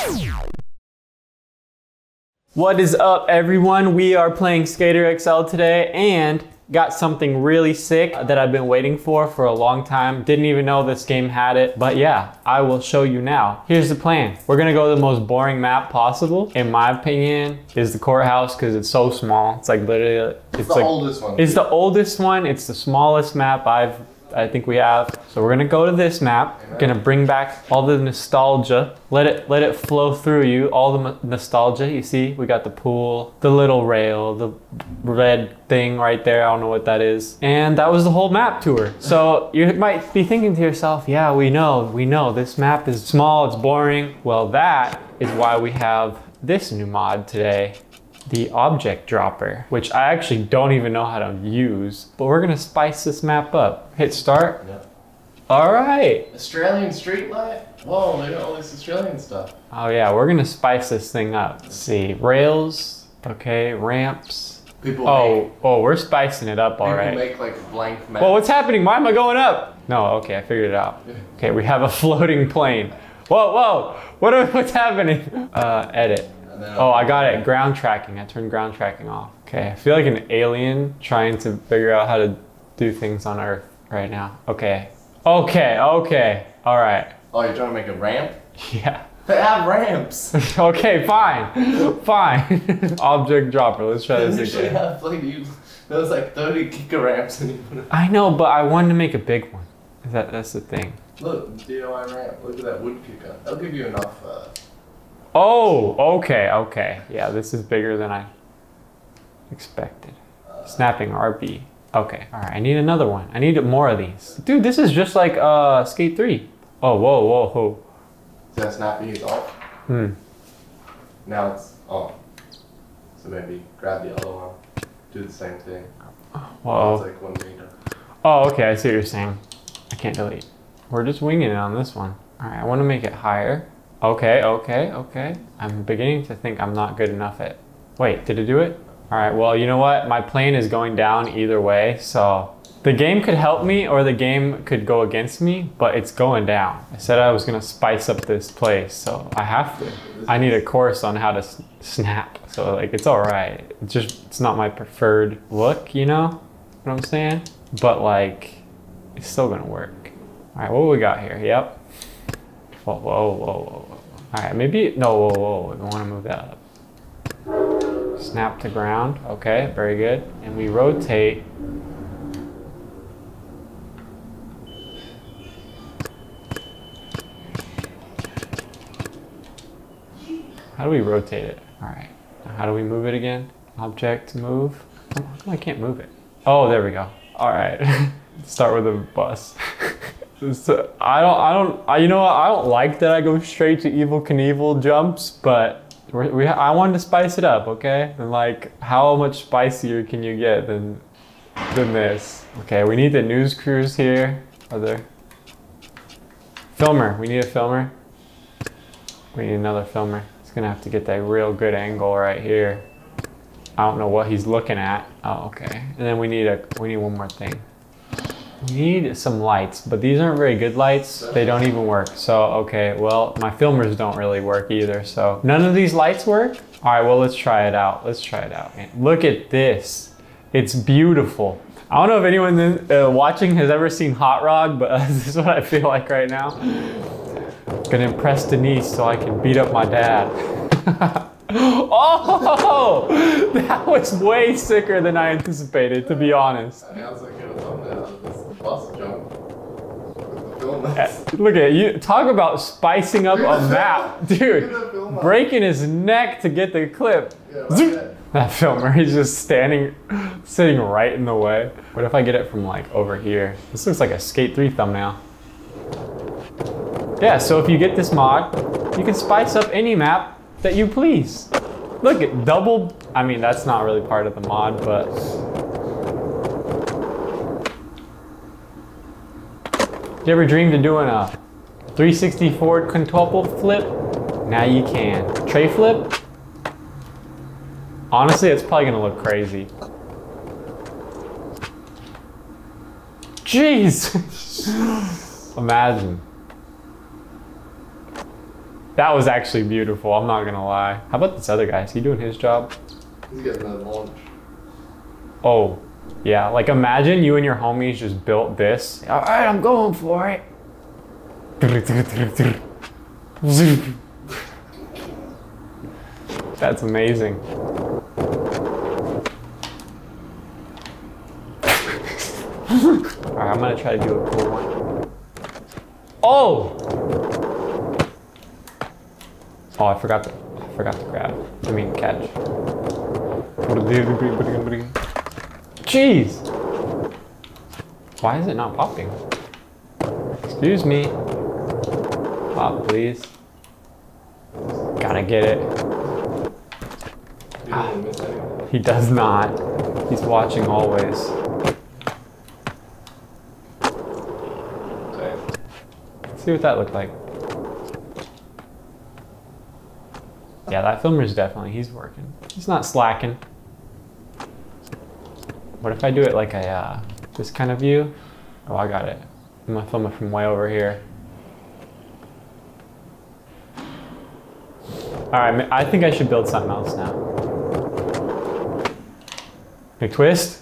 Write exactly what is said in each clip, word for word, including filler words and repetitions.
What is up, everyone? We are playing Skater X L today and got something really sick that I've been waiting for for a long time. Didn't even know this game had it, but yeah, I will show you now. Here's the plan. We're gonna go to the most boring map possible, in my opinion, is the courthouse because it's so small. It's like literally, it's, it's the like, oldest one. It's the oldest one. It's the smallest map I've I think we have. So we're gonna go to this map. We're gonna bring back all the nostalgia. Let it let it flow through you. All the nostalgia. You see, we got the pool, the little rail, the red thing right there. I don't know what that is. And that was the whole map tour. So you might be thinking to yourself, yeah, we know, we know this map is small, it's boring. Well, that is why we have this new mod today. The object dropper, which I actually don't even know how to use, but we're gonna spice this map up. Hit start. Yep. All right. Australian street light? Whoa, they got all this Australian stuff. Oh yeah, we're gonna spice this thing up. Let's see, rails, okay, ramps. People oh, make, oh, we're spicing it up, all right. People make like blank maps. Well, what's happening? Why am I going up? No, okay, I figured it out. Okay, we have a floating plane. Whoa, whoa, what are, what's happening? Uh, edit. Oh, I got it. Ground tracking. I turned ground tracking off. Okay, I feel like an alien trying to figure out how to do things on Earth right now. Okay. Okay, okay. All right. Oh, you're trying to make a ramp? Yeah. They have ramps. Okay, fine. Fine. Object dropper. Let's try this Usually again. have like you, there was like thirty kicker ramps and you put it. I know, but I wanted to make a big one. That, that's the thing. Look, D I Y ramp. Look at that wood kicker. That'll give you enough. Uh, Oh, okay, okay. Yeah, this is bigger than I expected. Snapping R B. Okay, all right, I need another one. I need more of these. Dude, this is just like uh, Skate three. Oh, whoa, whoa, whoa. Is that snapping is off? Hmm. Now it's on. So maybe grab the other one. Do the same thing. Whoa. It's like one meter. Oh, okay, I see what you're saying. I can't delete. We're just winging it on this one. All right, I want to make it higher. Okay, okay, okay. I'm beginning to think I'm not good enough at... Wait, did it do it? All right, well, you know what? My plane is going down either way, so... The game could help me or the game could go against me, but it's going down. I said I was gonna spice up this place, so I have to. I need a course on how to s snap, so like, it's all right. It's just, it's not my preferred look, you know what I'm saying? But like, it's still gonna work. All right, what we got here? Yep. Whoa, whoa, whoa, whoa, whoa. All right, maybe, no, whoa, whoa, we want to move that up. Snap to ground, okay, very good. And we rotate. How do we rotate it? All right, now how do we move it again? Object, move. How come I can't move it? Oh, there we go. All right, start with a bus. So, I don't, I don't, I, you know what, I don't like that I go straight to Evel Knievel jumps, but we're, we, I wanted to spice it up, okay? And like, how much spicier can you get than, than this? Okay, we need the news crews here. Are there? Filmer, we need a filmer. We need another filmer. He's gonna have to get that real good angle right here. I don't know what he's looking at. Oh, okay. And then we need a, we need one more thing. We need some lights, but these aren't very good lights. They don't even work. So, okay, well, my filmers don't really work either. So none of these lights work? All right, well, let's try it out. Let's try it out. Man. Look at this. It's beautiful. I don't know if anyone uh, watching has ever seen Hot Rod, but uh, this is what I feel like right now. Gonna impress Denise so I can beat up my dad. Oh, that was way sicker than I anticipated, to be honest. Bus jump. Look at you, talk about spicing up a map. Dude, breaking his neck to get the clip. Yeah, that filmer, he's just standing, sitting right in the way. What if I get it from like over here? This looks like a Skate three thumbnail. Yeah, so if you get this mod, you can spice up any map that you please. Look at double, I mean, that's not really part of the mod, but you ever dreamed of doing a three sixty forward quintuple flip? Now you can. Tray flip? Honestly, it's probably gonna look crazy. Jeez! Imagine. That was actually beautiful, I'm not gonna lie. How about this other guy? Is he doing his job? He's getting the launch. Oh, yeah. Like imagine you and your homies just built this. All right, I'm going for it. That's amazing. Alright, I'm gonna try to do a cool one. Oh! Oh, I forgot to, I forgot to grab. I mean, catch. Jeez! Why is it not popping? Excuse me. Pop, please. Gotta get it. You didn't miss anything. He does not. He's watching always. Okay. Let's see what that looked like. Yeah, that filmer's definitely, he's working. He's not slacking. What if I do it like a, uh, this kind of view? Oh, I got it. I'm gonna film it from way over here. All right, I think I should build something else now. Big twist.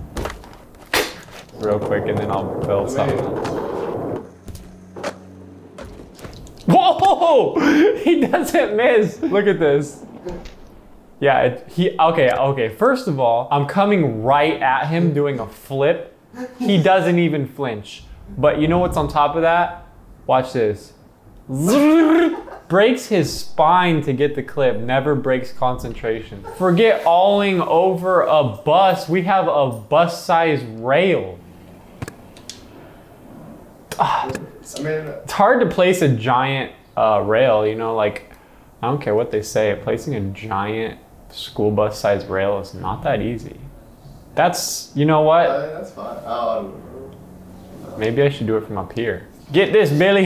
Real quick, and then I'll build something. Whoa! He doesn't miss. Look at this. Yeah, it, he, okay, okay. First of all, I'm coming right at him doing a flip. He doesn't even flinch. But you know what's on top of that? Watch this. Breaks his spine to get the clip, never breaks concentration. Forget alling over a bus. We have a bus-sized rail. Ah, I mean, it's hard to place a giant uh, rail, you know, like, I don't care what they say, placing a giant school bus-sized rail is not that easy. That's, you know what? uh, that's fine. Oh, Maybe I should do it from up here. Get this, Billy.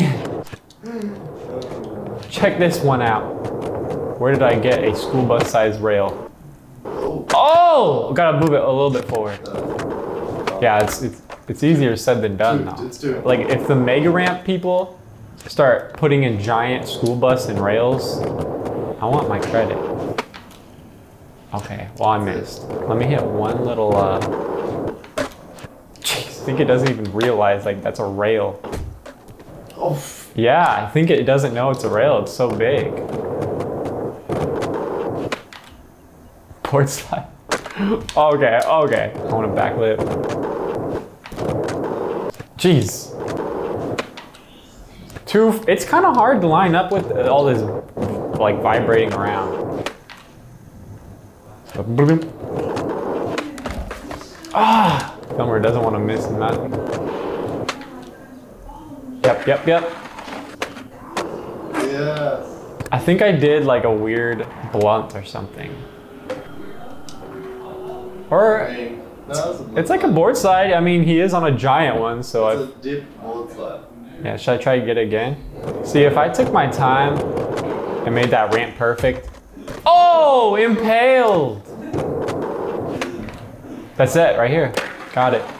Check this one out. Where did I get a school bus sized rail? Oh! Gotta move it a little bit forward. Yeah, it's it's, it's easier said than done though. It's doing. Like if the Mega Ramp people start putting in giant school bus and rails, I want my credit. Okay, well I missed. Let me hit one little, uh... Jeez, I think it doesn't even realize like that's a rail. Oh. Yeah, I think it doesn't know it's a rail. It's so big. Board slide. Okay, okay. I want a backlit. Jeez. Two. It's kind of hard to line up with all this like vibrating around. Ah, filmer doesn't want to miss nothing. Yep, yep, yep. Yes. I think I did like a weird blunt or something. Or I mean, no, that's a it's like a board slide. I mean, he is on a giant one, so I. It's a dip board slide. Yeah, should I try to get it again? See, if I took my time and made that ramp perfect. Oh, impaled! That's it, right here. Got it.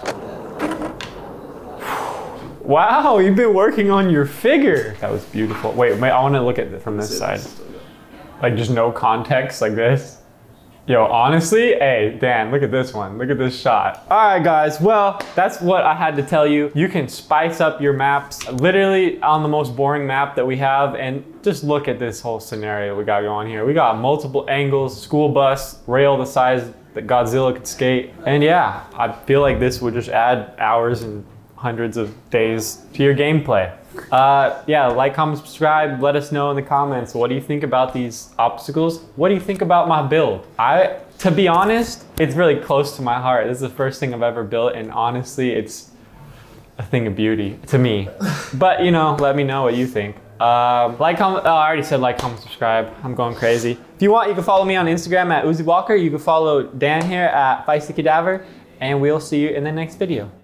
Wow, you've been working on your figure. That was beautiful. Wait, wait I want to look at it from this side. Like just no context like this. Yo, honestly, hey, Dan, look at this one. Look at this shot. All right, guys, well, that's what I had to tell you. You can spice up your maps literally on the most boring map that we have, and just look at this whole scenario we got going here. We got multiple angles, school bus, rail the size that Godzilla could skate. And yeah, I feel like this would just add hours and hundreds of days to your gameplay. Uh, yeah, like, comment, subscribe, let us know in the comments, what do you think about these obstacles? What do you think about my build? I, to be honest, it's really close to my heart. This is the first thing I've ever built, and honestly, it's a thing of beauty to me. But, you know, let me know what you think. Um, like, comment, oh, I already said like, comment, subscribe. I'm going crazy. If you want, you can follow me on Instagram at Uzi Walker. You can follow Dan here at Feisty Cadaver, and we'll see you in the next video.